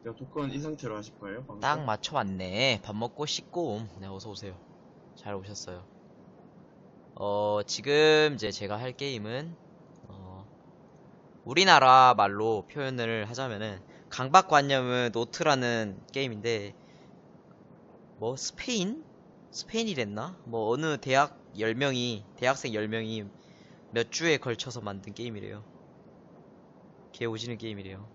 토큰 이 상태로 하실 거예요? 방금? 딱 맞춰왔네. 밥 먹고 씻고 네, 어서오세요. 잘 오셨어요. 지금 이제 제가 할 게임은 우리나라 말로 표현을 하자면은 강박관념은 노트라는 게임인데, 뭐 스페인이랬나? 뭐 어느 대학생 10명이 몇 주에 걸쳐서 만든 게임이래요. 개 오지는 게임이래요.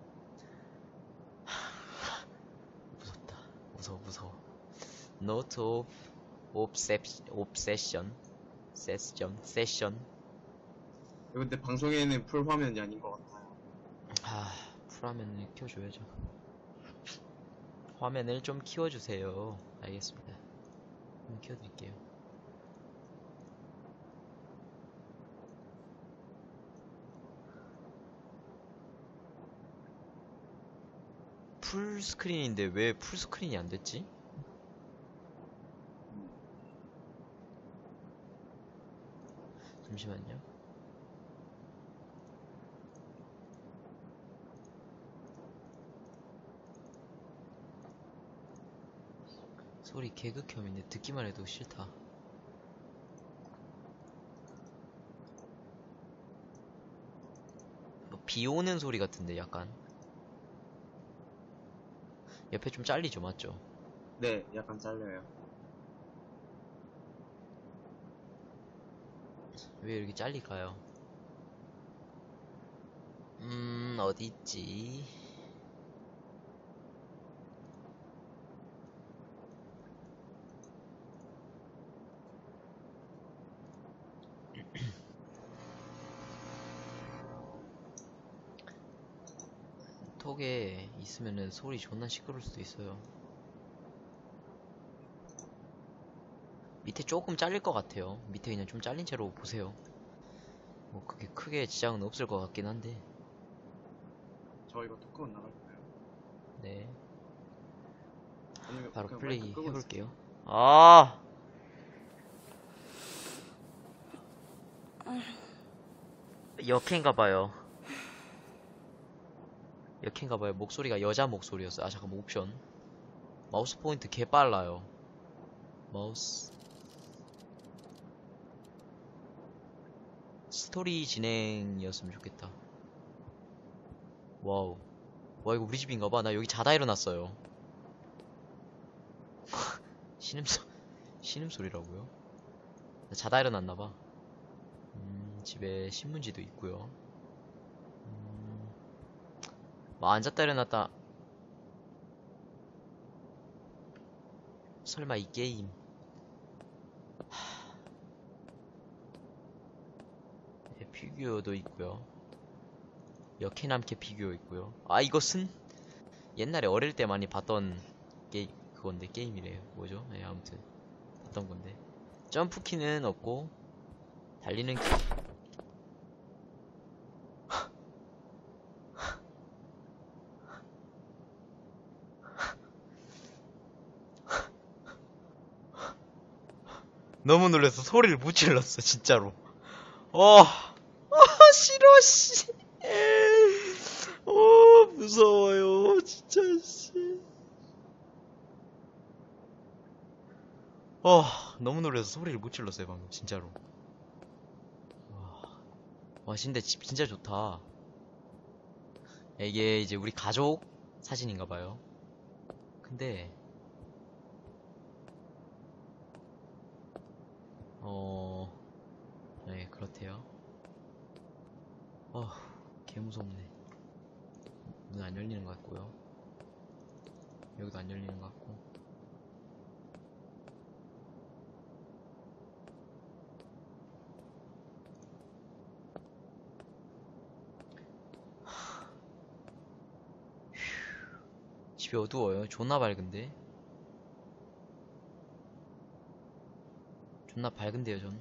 무섭다. 무서워. Note of Obsession. 세션. 근데 방송에는 풀 화면이 아닌 것 같아요. 풀화면을 켜줘야죠. 화면을 좀 키워주세요. 알겠습니다. 키워드릴게요. 풀스크린인데 왜 풀스크린이 안 됐지? 잠시만요. 소리 개극혐인데 듣기만 해도 싫다. 뭐 비 오는 소리 같은데 약간. 옆에 좀 잘리죠, 맞죠? 네, 약간 잘려요. 왜 이렇게 잘릴까요? 어디 있지? 톡에 있으면은 소리 존나 시끄러울 수도 있어요. 밑에 조금 잘릴 것 같아요. 밑에 그냥 좀 잘린 채로 보세요. 뭐 그게 크게 지장은 없을 것 같긴 한데. 저 이거 토큰 나갈까요? 네, 아니면 바로 그냥 마이크 플레이 끄고 해볼게요. 있을게요. 역행가봐요. 목소리가 여자 목소리였어요. 잠깐만, 옵션. 마우스 포인트 개빨라요. 마우스. 스토리 진행이었으면 좋겠다. 와우. 와, 이거 우리 집인가봐. 나 여기 자다 일어났어요. 신음소리라고요? 나 자다 일어났나봐. 집에 신문지도 있고요. 뭐 앉았다 일어났다. 설마 이 게임. 네, 피규어도 있고요. 여캐남캐 피규어 있고요. 이것은 옛날에 어릴 때 많이 봤던 그건데, 게임이래요. 뭐죠? 네, 아무튼 봤던 건데. 점프키는 없고 달리는 키. 너무 놀라서 소리를 못 질렀어, 진짜로. 싫어, 씨. 무서워요, 진짜, 씨. 너무 놀라서 소리를 못 질렀어요, 방금, 진짜로. 와, 근데 집 진짜 좋다. 이게 이제 우리 가족 사진인가봐요. 근데, 네, 그렇대요. 개 무섭네. 문 안 열리는 것 같고요. 여기도 안 열리는 것 같고. 집이 어두워요. 존나 밝은데. 존나 밝은데요, 전.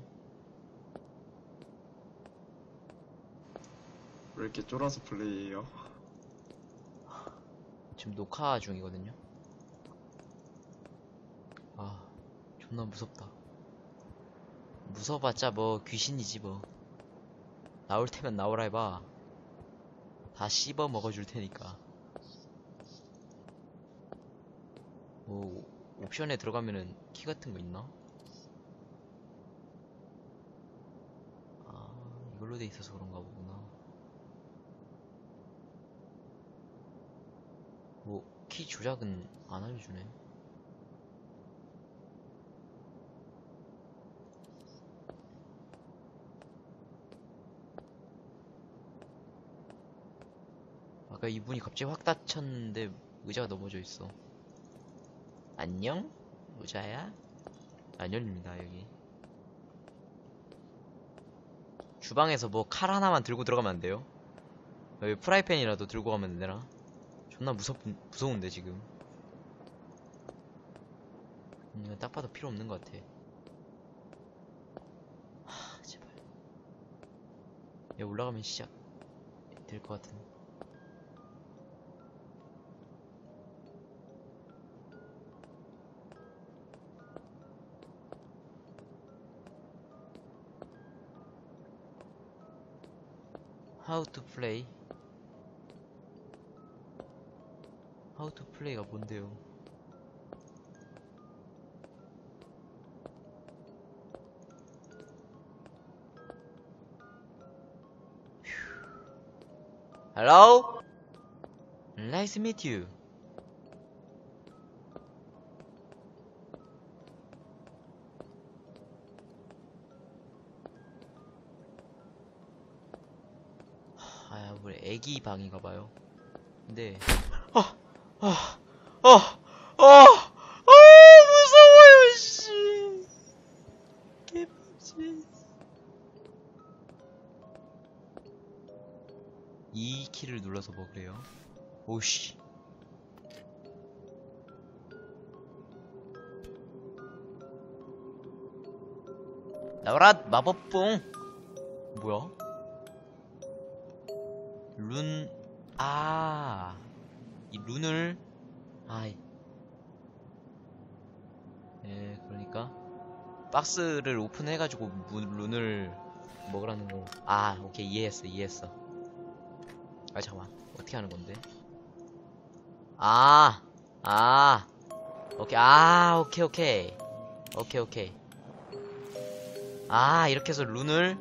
왜 이렇게 쫄아서 플레이해요? 지금 녹화 중이거든요. 존나 무섭다. 무서워봤자 뭐 귀신이지 뭐. 나올 테면 나오라 해봐. 다 씹어 먹어줄 테니까. 뭐 옵션에 들어가면은 키 같은 거 있나? 아, 이걸로 돼 있어서 그런가 보구나. 뭐 키 조작은 안 알려주네. 아까 이분이 갑자기 확 다쳤는데 의자가 넘어져 있어. 안녕? 의자야? 안 열립니다, 여기. 주방에서 뭐 칼 하나만 들고 들어가면 안 돼요? 여기 프라이팬이라도 들고 가면 안 되나? 존나 무서운데, 지금. 이건 딱 봐도 필요 없는 것 같아. 하, 제발. 여기 올라가면 시작 될 것 같은. How to play? How to play가 뭔데요? Hello? Nice to meet you. 아, 우리 애기 방인가봐요. 근데 무서워요, 씨. 개빡치. 이 키를 눌러서 뭐 그래요? 오씨. 나와라 마법봉. 뭐야? 룬. 아, 이 룬을. 아이. 예, 그러니까 박스를 오픈해가지고 룬을 먹으라는 거. 아, 오케이, 이해했어. 아, 잠깐만, 어떻게 하는 건데? 오케이. 오케이. 아, 이렇게 해서 룬을.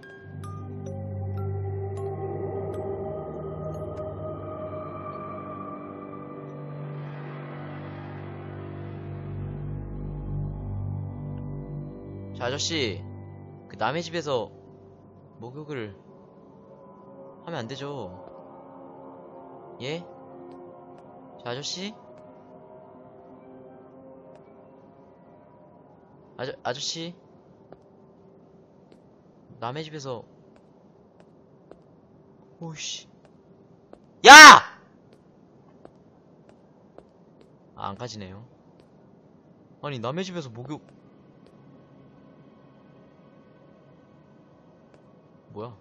자, 아저씨, 그 남의 집에서 목욕을 하면 안 되죠. 예? 자, 아저씨? 아저씨? 남의 집에서. 오씨. 야! 아, 안 까지네요. 아니, 남의 집에서 목욕. 뭐야?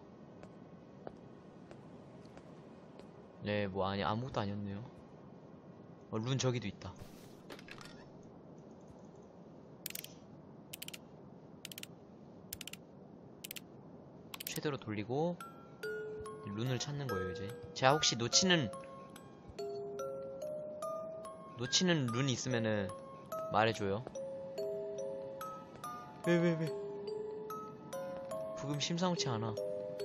네, 뭐 아니, 아무것도 아니었네요. 룬 저기도 있다. 최대로 돌리고 룬을 찾는 거예요, 이제. 제가 혹시 놓치는 룬이 있으면은 말해줘요. 왜? 부금 심상치 않아.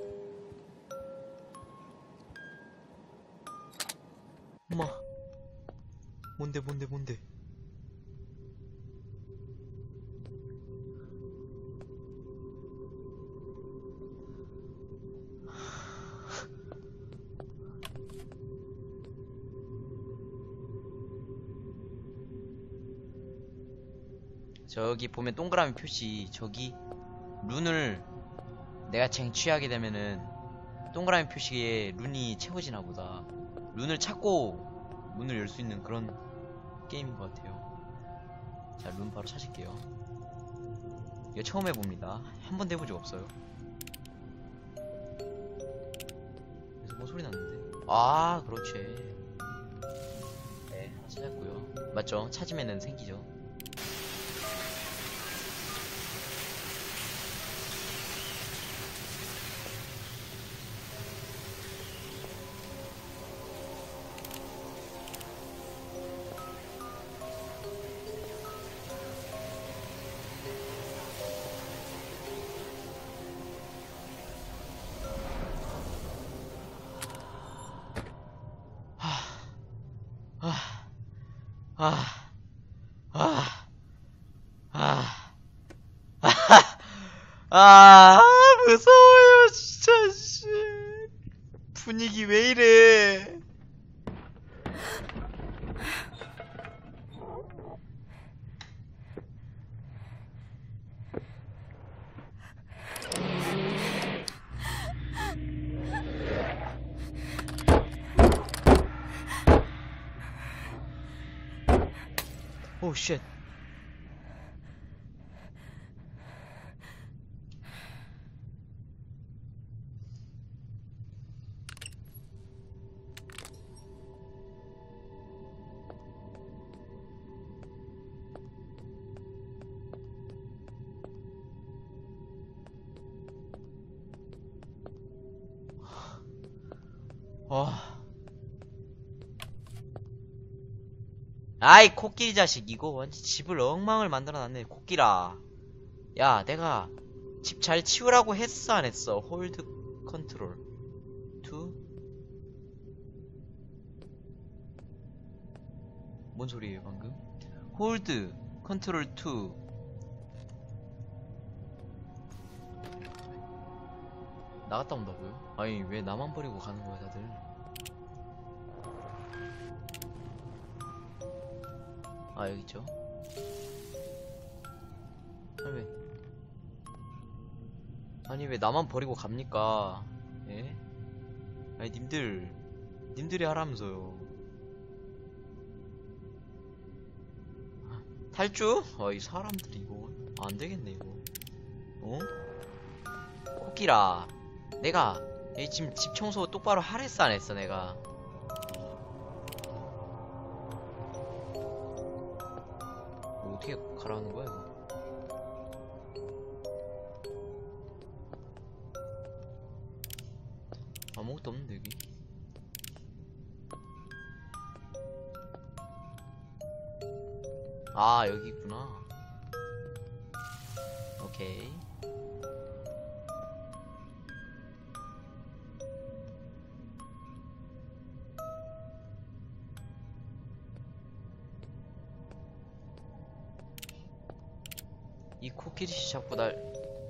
엄마. 뭔데? 저기 보면 동그라미 표시, 저기 룬을 내가 쟁취하게 되면은 동그라미 표시에 룬이 채워지나 보다. 룬을 찾고 문을 열 수 있는 그런 게임인 것 같아요. 자, 룬 바로 찾을게요. 이거 처음 해봅니다. 한 번도 해본 적 없어요. 그래서 뭐 소리 났는데? 아, 그렇지. 네, 하나 찾았고요. 맞죠? 찾으면은 생기죠. 아, 아, 아, 아, 무서워요, 진짜, 씨. 분위기 왜 이래? 오, 쉣. 아이, 코끼리 자식, 이거 완전 집을 엉망을 만들어놨네, 코끼라. 야, 내가 집 잘 치우라고 했어, 안 했어? 홀드 컨트롤 2? 뭔 소리예요, 방금? 홀드 컨트롤 2. 나갔다 온다고요? 아니, 왜 나만 버리고 가는 거야, 다들? 아, 여기 있죠? 아니, 왜 나만 버리고 갑니까? 예? 아니, 님들이 하라면서요. 탈주? 아, 이 사람들이 이거 안 되겠네, 이거. 어? 코끼라. 내가 지금 집 청소 똑바로 하랬어, 안 했어, 내가? 이거 어떻게 가라는 거야, 이거? 아무것도 없는데, 여기? 아, 여기 있구나. 오케이. 이 코끼리씨 자꾸 날.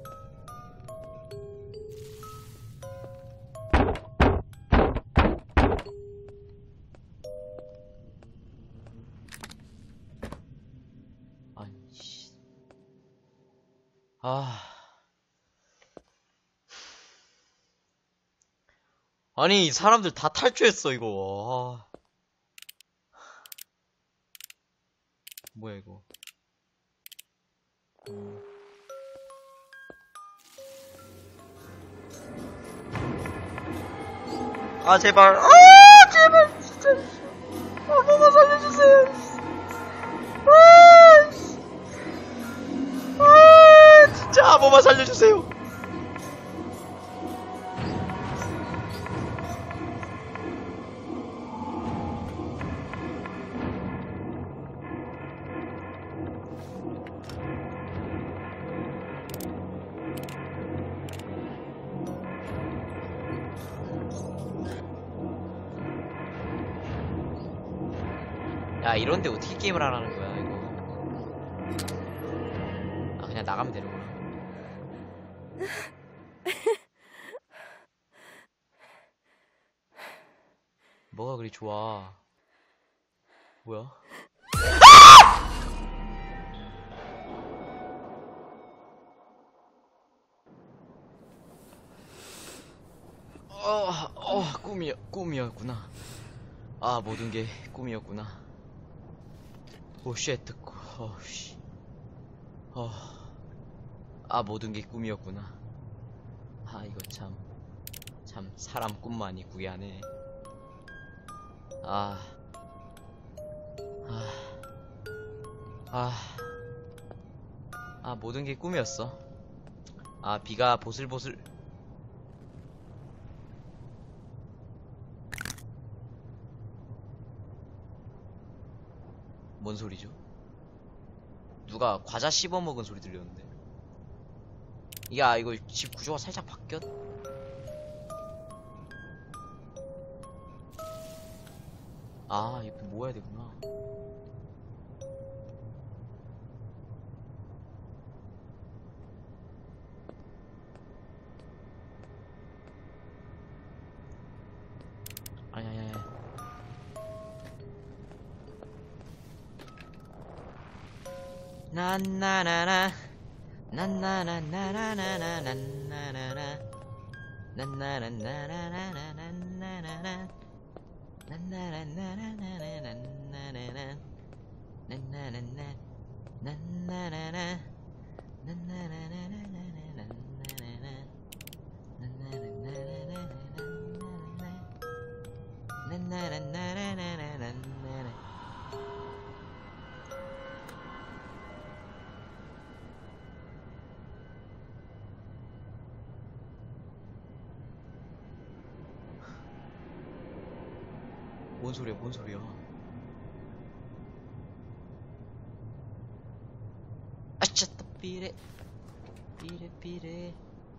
아니, 씨. 아니, 이 사람들 다 탈주했어, 이거. 뭐야, 이거. 아, 제발. 아, 제발, 진짜. 아, 뭐만 살려주세요. 아, 씨. 아, 진짜, 뭐만 살려주세요. 야, 이런데 어떻게 게임을 하라는 거야, 이거. 아, 그냥 나가면 되는구나. 뭐가 그리 좋아. 뭐야? 꿈이었구나. 아, 모든 게 꿈이었구나. 오, 쉣, 씨. 아, 모든 게 꿈이었구나. 아, 이거 참 사람 꿈만이 구애하네. 모든 게 꿈이었어. 아, 비가 보슬보슬. 뭔 소리죠? 누가 과자 씹어먹은 소리 들렸는데. 야, 이거 집 구조가 살짝 바뀌었. 아, 이거 모아야 되구나. 난나나나 난나나나나나나나나나나 난나나나나나나나나나 난나나나나나나나나나 난나나나 난나나나 뭔 소리야, 뭔 소리야. 아짜, 또 삐래. 삐래.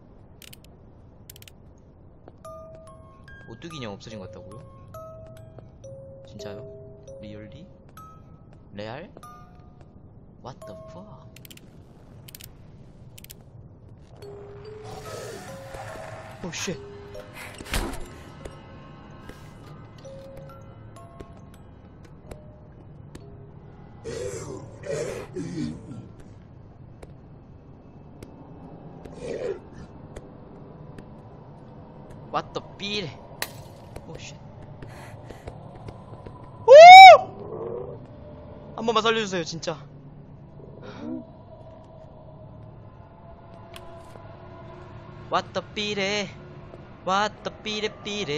오뚜기 인형 없어진 것 같다고요? 진짜요? 리얼리? 레알? What the fuck? 오 쉣. What the 삐래. 오 쉣. 오! 한 번만 살려주세요, 진짜. What the 삐래. What the 삐래.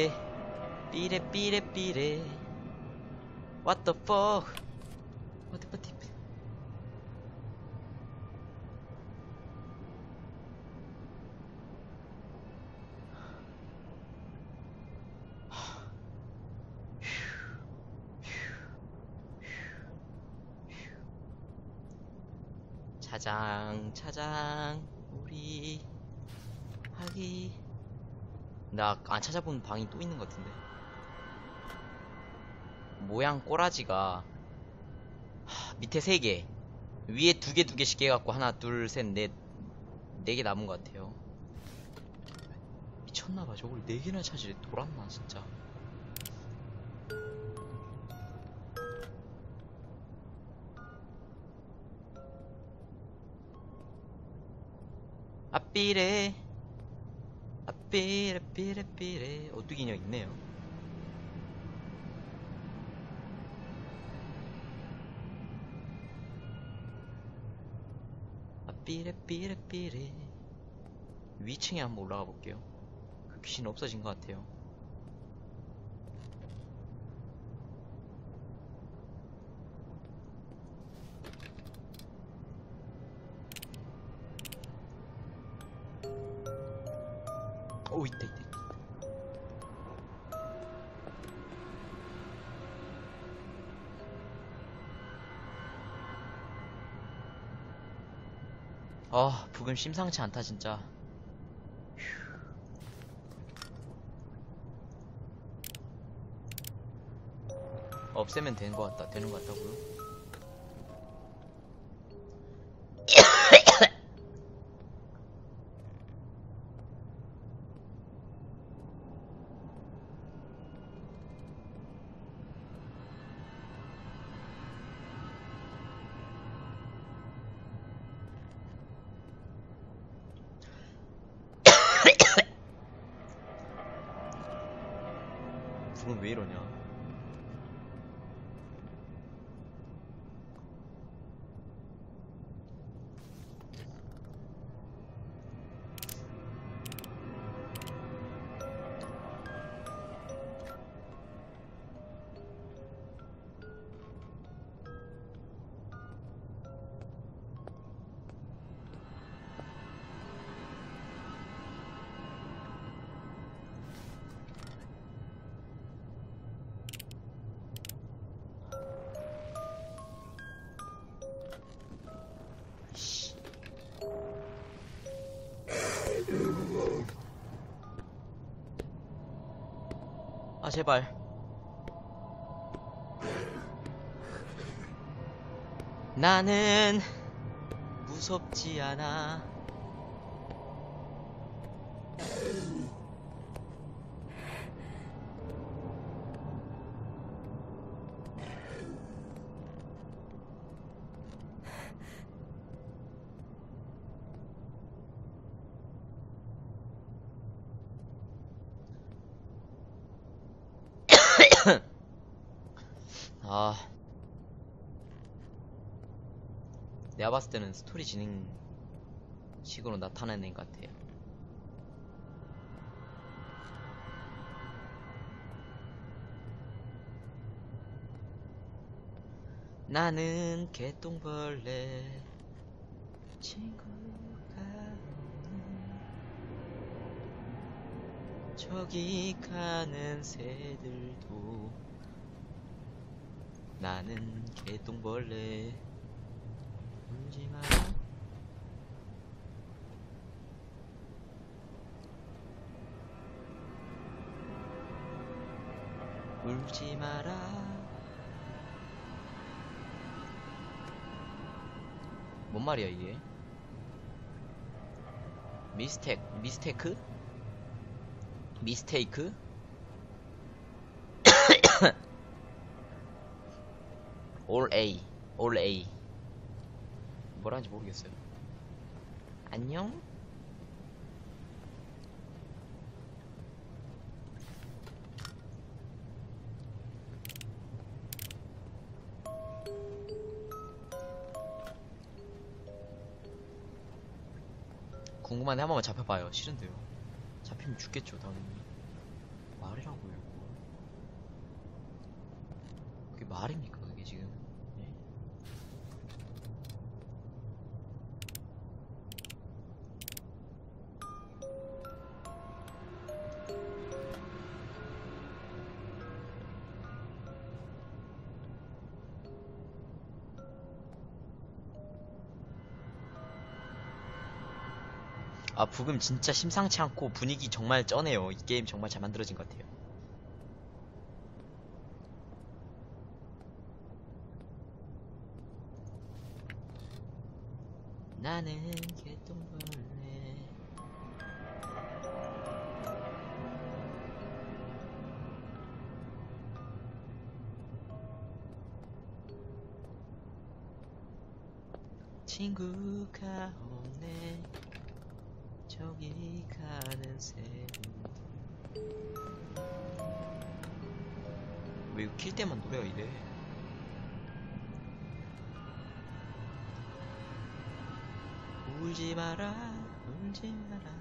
삐래. What the fuck. What the fuck. 차장 우리 하기. 나 안 찾아본 방이 또 있는 것 같은데. 모양 꼬라지가 밑에 3개 위에 2개씩 해갖고 하나 둘 셋 넷 4개 남은 것 같아요. 미쳤나봐. 저걸 4개나 찾으래. 돌았나 진짜. 아삐래 오뚜기 인형 있네요. 아삐래 위층에 한번 올라가 볼게요. 그 귀신 없어진 것 같아요. 오, 있다. 아, 부금 심상치 않다 진짜. 없애면 되는 것 같다고요? 부금 왜 이러냐? 아, 제발. 나는 무섭지 않아. 아, 내가 봤을 때는 스토리 진행 식으로 나타내는 것 같아요. 나는 개똥벌레 친구가 없는 저기 가는 새들도 나는 개똥벌레 울지 마라 울지 마라. 뭔 말이야 이게? 미스테이크? all A 뭐라는지 모르겠어요. 안녕? 궁금한데 한 번만 잡혀봐요. 싫은데요. 잡히면 죽겠죠 당연히. 말이라고요 이거. 그게 말입니까 그게 지금? 예? 아 부금 진짜 심상치 않고 분위기 정말 쩌네요. 이 게임 정말 잘 만들어진 것 같아요. 나는 개똥벌레 친구가 없네 저기 가는 새들 왜 이거 킬 때만 노래가 이래. 울지 마라 울지 마라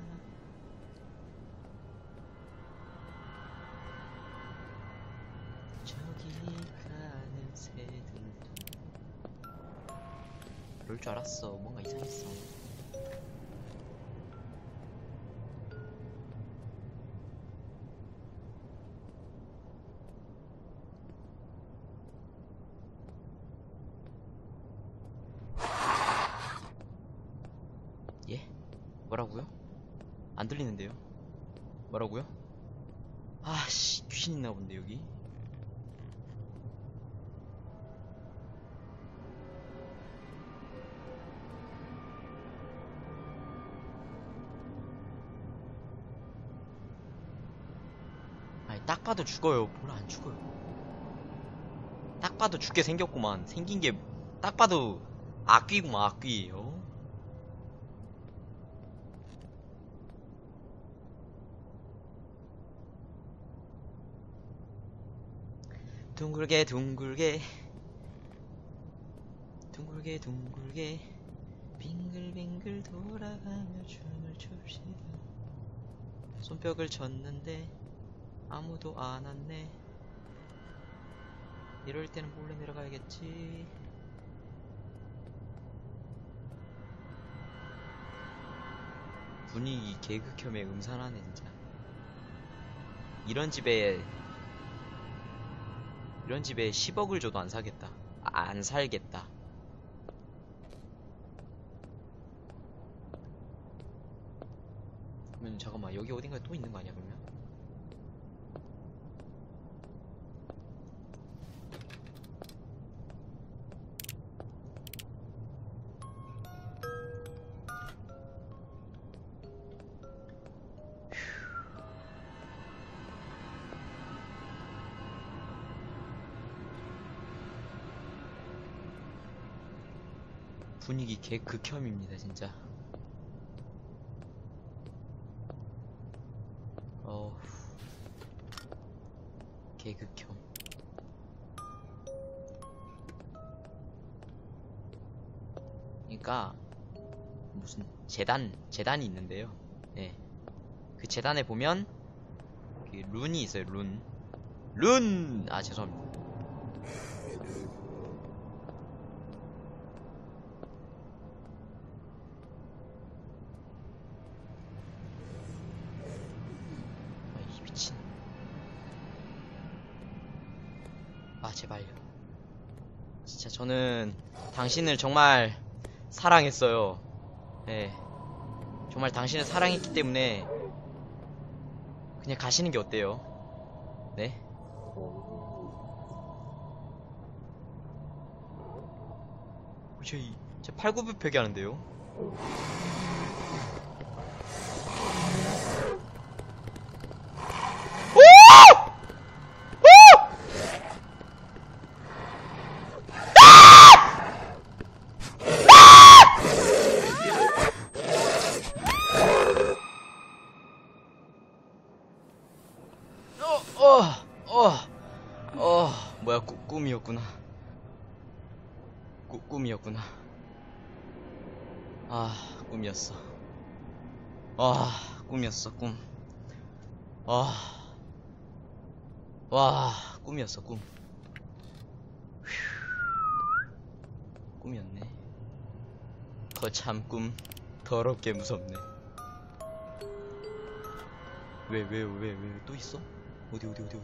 저기 가는 새들도 그럴 줄 알았어. 뭔가 이상했어. 예? 뭐라고요? 안 들리는데요? 뭐라고요? 아씨 귀신 있나 본데 여기. 아니 딱 봐도 죽어요. 뭘 안 죽어요. 딱 봐도 죽게 생겼구만. 생긴 게 딱 봐도 악귀구만 악귀. 둥글게 둥글게 둥글게 둥글게 빙글빙글 돌아가며 춤을 춥시다. 손뼉을 쳤는데 아무도 안 왔네. 이럴 때는 몰래 내려가야겠지. 분위기 개극혐에 음산하네 진짜. 이런 집에 10억을 줘도 안 사겠다. 안 살겠다. 그러면 잠깐만 여기 어딘가에 또 있는 거 아니야 그러면? 분위기 개극혐입니다 진짜. 개극혐. 그러니까 무슨 재단이 있는데요. 예. 그 재단에 보면 그 룬이 있어요. 룬! 아, 죄송합니다. 이 미친. 아, 제발요. 진짜 저는 당신을 정말 사랑했어요. 예. 정말 당신을 사랑했기 때문에 그냥 가시는 게 어때요? 네? 제 8,900팩이 하는데요? 뭐야, 꿈이었구나. 꿈이었구나. 아, 꿈이었어. 꿈이었어, 꿈. 꿈이었어, 꿈. 꿈이었네. 거참 꿈. 더럽게 무섭네. 왜, 또 있어? 어디.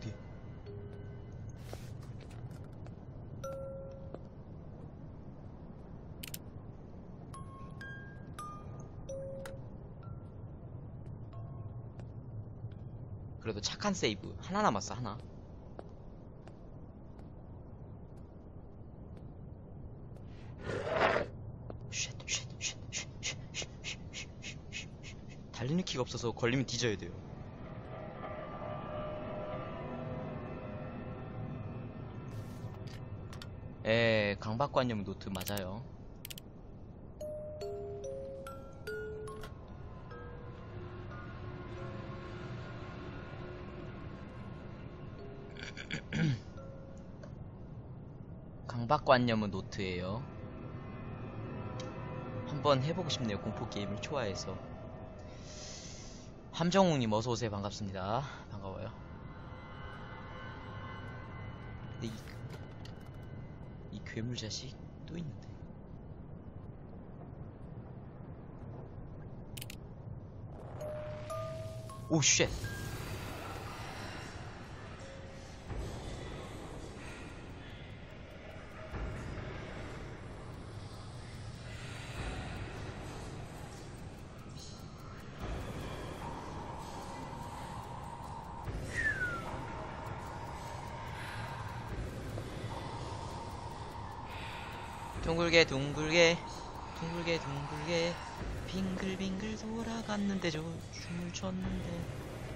그래도 착한 세이브. 하나 남았어, 하나. 달리는 키가 없어서 걸리면 뒤져야 돼요. 강박관념 노트 맞아요. 강박관념은 노트예요. 한번 해보고 싶네요. 공포게임을 좋아해서. 함정웅님 어서오세요. 반갑습니다. 반가워요. 근데 이 괴물 자식 또 있는데. 오 쉣. 둥글게 빙글빙글 돌아갔는데 저 춤을 췄는데.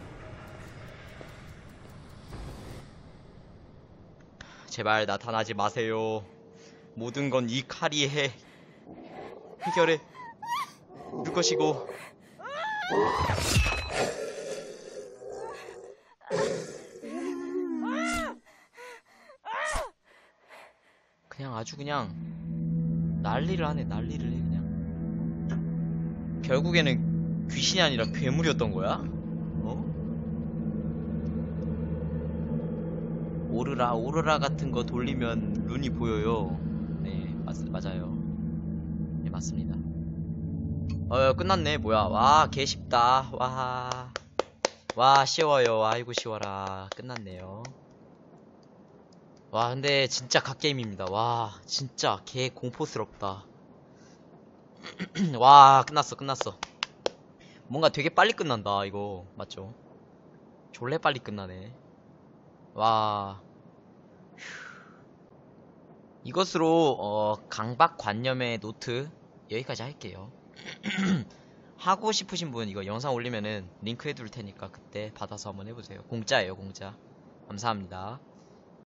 제발 나타나지 마세요. 모든 건 이 칼이 해결해 줄 것이고. 그냥 아주 그냥 난리를 하네. 난리를 해 그냥. 결국에는 귀신이 아니라 괴물이었던 거야? 오로라 같은 거 돌리면 룬이 보여요. 네, 맞아요. 네, 맞습니다. 끝났네. 뭐야. 와, 개 쉽다. 와, 쉬워요. 아이고, 쉬워라. 끝났네요. 와, 근데 진짜 갓게임입니다. 와, 진짜 개 공포스럽다. 와, 끝났어. 뭔가 되게 빨리 끝난다, 이거. 맞죠? 졸래 빨리 끝나네. 와. 이것으로 강박관념의 노트 여기까지 할게요. 하고 싶으신 분 이거 영상 올리면은 링크 해둘 테니까 그때 받아서 한번 해보세요. 공짜예요, 공짜. 감사합니다.